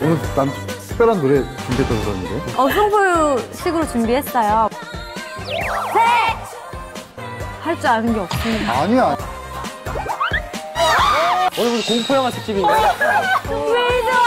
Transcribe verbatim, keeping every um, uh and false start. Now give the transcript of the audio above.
오늘 난 특별한 노래 준비했다고 그러는데. 어, 승부식으로 준비했어요. 셋! 할 줄 아는 게 없습니다. 아니야. 오늘 무슨 공포 영화 특집인가요? 왜죠?